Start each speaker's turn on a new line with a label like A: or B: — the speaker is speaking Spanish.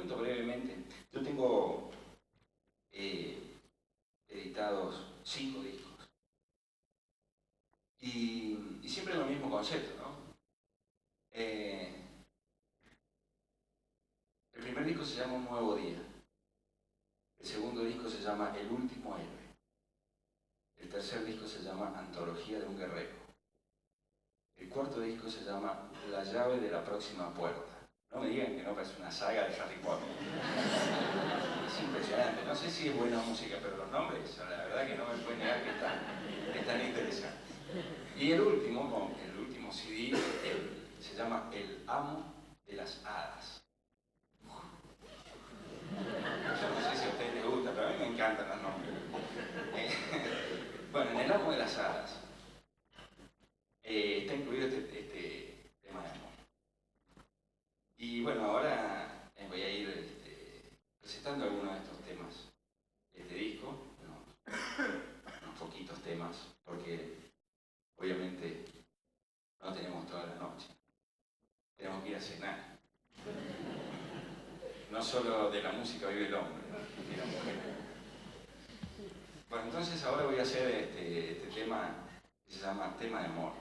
A: cuento brevemente. Yo tengo editados 5 discos. Y siempre es el mismo concepto, ¿no? El primer disco se llama Un Nuevo Día. El segundo disco se llama El Último Héroe. El tercer disco se llama Antología de un Guerrero. El cuarto disco se llama La Llave de la Próxima Puerta. No me digan que no parece una saga de Harry Potter. Es impresionante. No sé si es buena música, pero los nombres, la verdad que no me pueden negar que están interesantes. Y el último CD, se llama El Amo de las Hadas. Yo no sé si a ustedes les gusta, pero a mí me encantan los nombres. Bueno, en El Amo de las Hadas está incluido este tema de amor. Y bueno, ahora voy a ir presentando algunos de estos temas de este disco, unos poquitos temas, porque obviamente no tenemos toda la noche. Tenemos que ir a cenar. No solo de la música vive el hombre, ni la mujer. Bueno, entonces ahora voy a hacer este tema que se llama Tema de Amor.